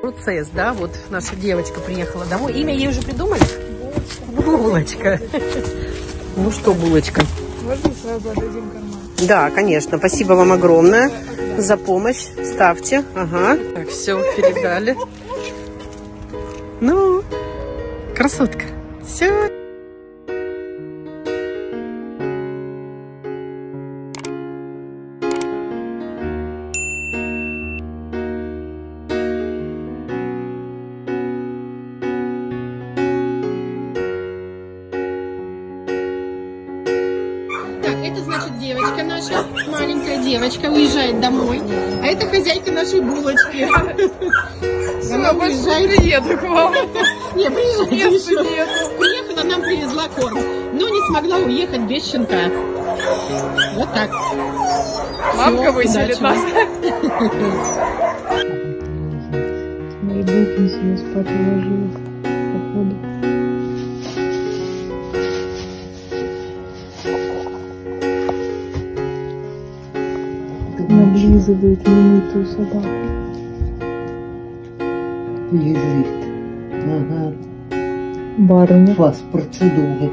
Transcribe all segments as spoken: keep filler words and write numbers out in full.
Процесс, да, вот наша девочка приехала домой. Имя ей уже придумали? Булочка. Булочка. Ну что, Булочка? Можно сразу отдадим карман? Да, конечно. Спасибо вам огромное за помощь. Ставьте. Ага. Так, все, передали. Ну, красотка. Все. Это значит девочка наша, маленькая девочка, уезжает домой. А это хозяйка нашей булочки. Она приезжает. Приеду к вам. Не, приезжает еще. Приехала, нам привезла корм. Но не смогла уехать без щенка. Вот так. Мамка выселит нас. Мои булки себе спать уложила. Походу. Наблизывает немытую собаку. Лежит. Ага. Барыня. Паспорт чудовый.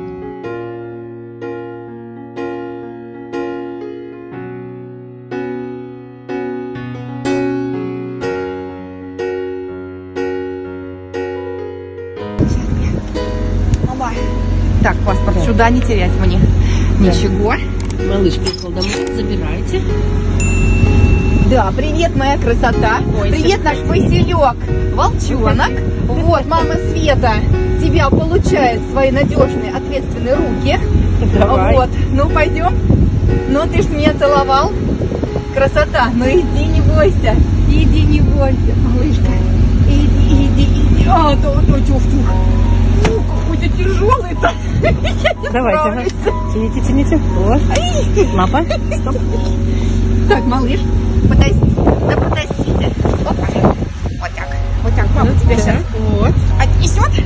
Так, паспорт да. Сюда, не терять мне. Да. Ничего. Малыш приехал домой, забирайте. Да, привет, моя красота. Ой, привет, наш Василек, волчонок. Вот, мама Света тебя получает в свои надежные, ответственные руки. Давай. Вот, ну пойдем. Ну, ты ж меня целовал. Красота, ну иди, не бойся. Иди, не бойся, малышка. Иди, иди, иди. А, то, то, тюф, тюф. Ну, какой-то тяжелый-то. Давайте, тяните, тяните. Вот. Лапа. Стоп. Так, малыш, подожди, да подождите. Опа. Вот так, вот так, мама тебя сейчас вот отнесет.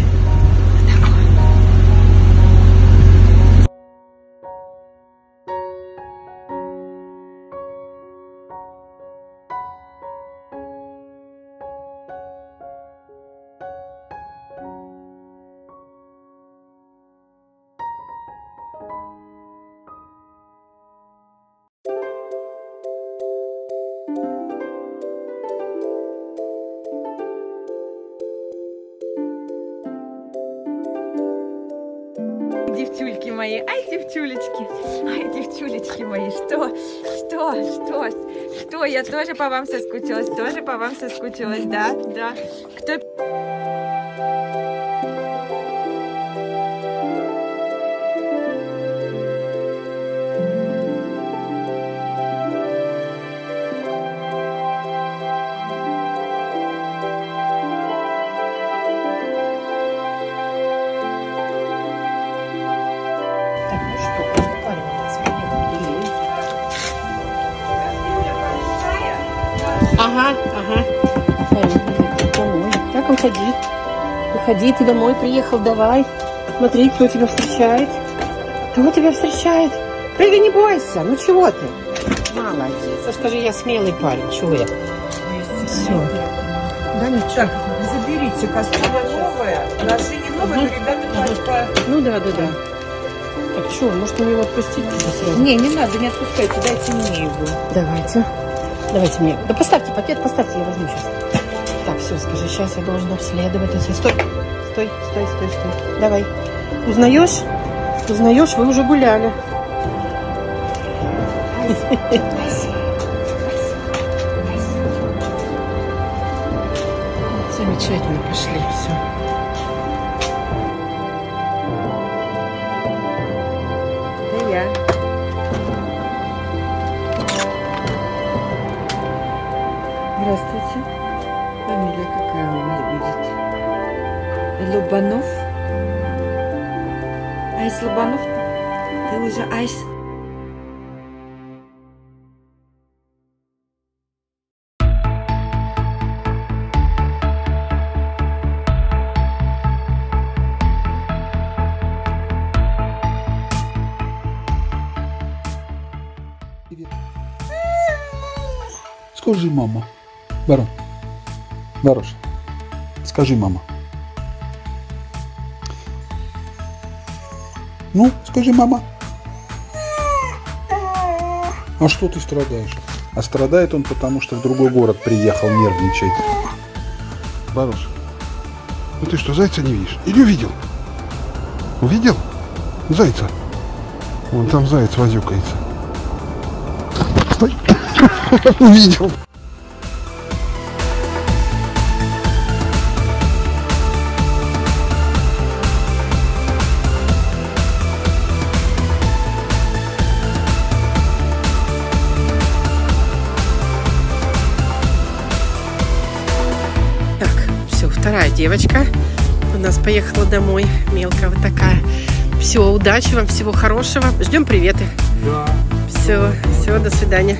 Девчульки мои, ай, девчулечки, ай, девчулечки мои, что, что, что, что, я тоже по вам соскучилась, тоже по вам соскучилась, да, да, кто... Ага, ага. Домой. Так, выходи. Выходи, ты домой приехал, давай. Смотри, кто тебя встречает. Кто тебя встречает? Прыгай, не бойся. Ну чего ты? Молодец. А скажи, я смелый парень, чего я? Все. Да ничего. Так, заберите, кастрюля новая, ножи не новые, но ребята по... Ну да, да, да. Так что, может мне его отпустить сразу? Не, не надо, не отпускайте, дайте мне его. Давайте. Давайте мне. Да поставьте пакет, поставьте, я возьму сейчас. Так, все, скажи, сейчас я должна обследовать. Стой, стой, стой, стой, стой. Давай. Узнаешь? Узнаешь, вы уже гуляли. Замечательно, пошли, все. Да я. Здравствуйте. Фамилия какая у вас будет? Лобанов? Айс Лобанов? Ты уже Айс? Скажи, мама. Барон. Бароша. Скажи, мама. Ну, скажи, мама. А что ты страдаешь? А страдает он потому, что в другой город приехал, нервничает. Баруш, ну ты что, зайца не видишь? Или увидел? Увидел? Зайца. Вон там заяц возюкается. Стой. Увидел. Вторая девочка у нас поехала домой, мелкая вот такая. Все, удачи вам, всего хорошего. Ждем приветы. Да. Все, все, до свидания.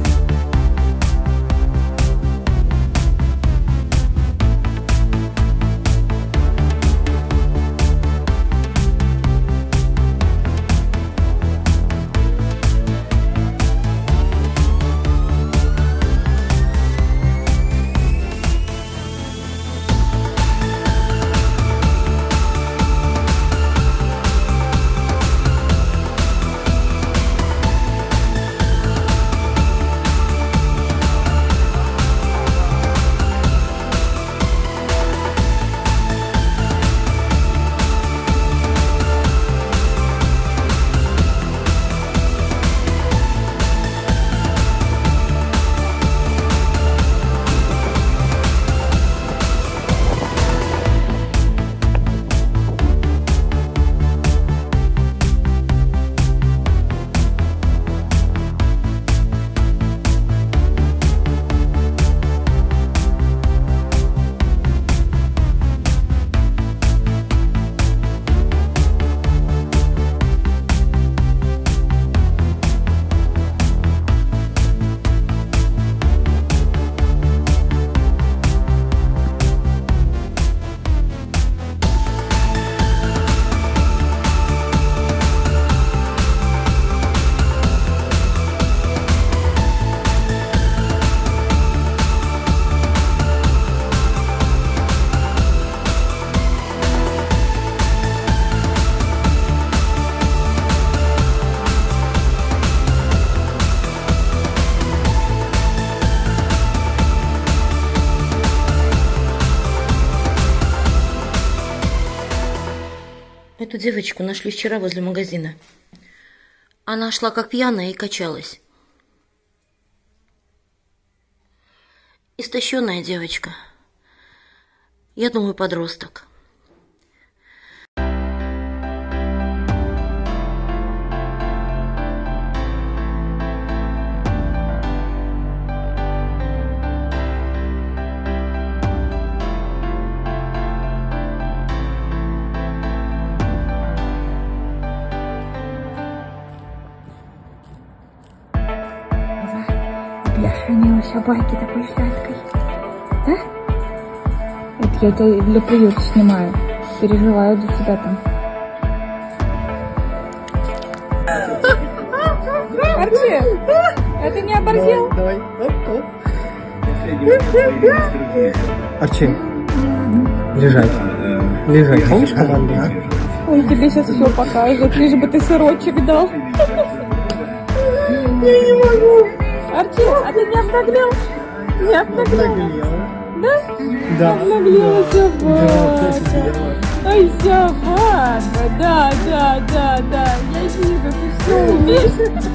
Эту девочку нашли вчера возле магазина. Она шла как пьяная и качалась. Истощенная девочка. Я думаю, подросток. Бляшаня собаки такой сладкой. Да? Вот я это для приюта снимаю. Переживаю за тебя там. Арчи, а ты не оборзел? Давай, давай. Арчи, лежать. Лежать. Помнишь команду? Он тебе сейчас все покажет, лишь бы ты сырочек дал. Я не могу. Арчи, а ты не обнаглел? Не обнаглел? Да? Да. Обнаглела собака. Ай, собака. Да, да, да, да. Я вижу, ты все умеешь.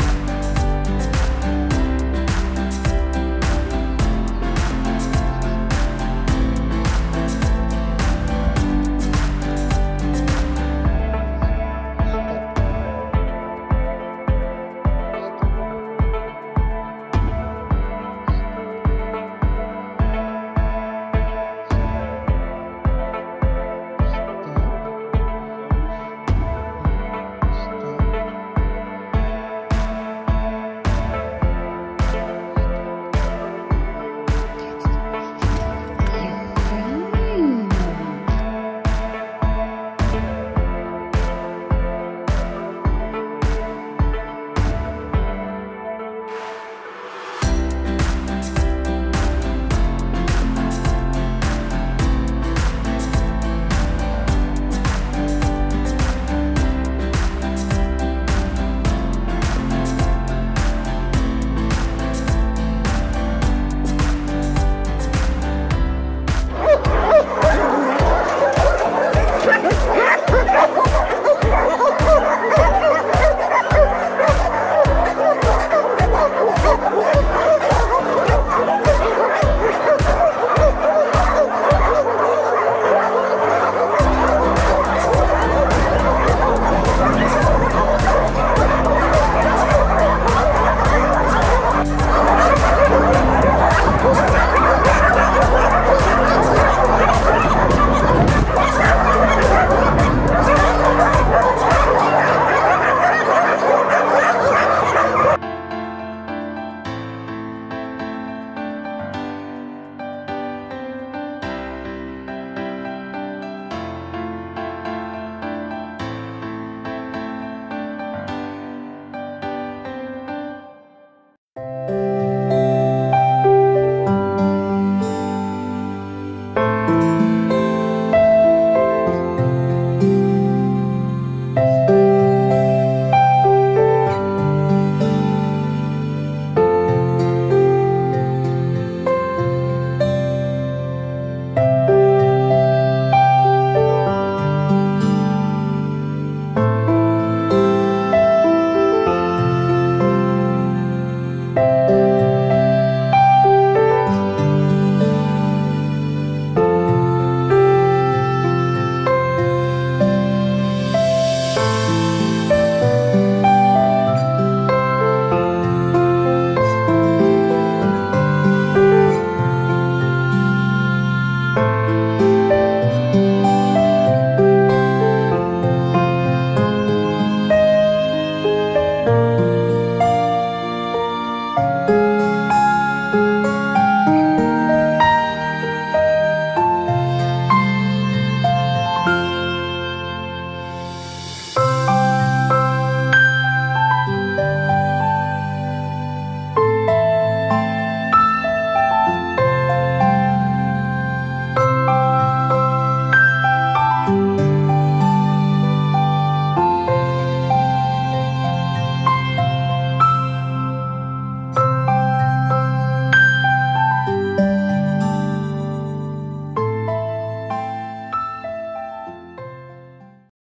Thank you.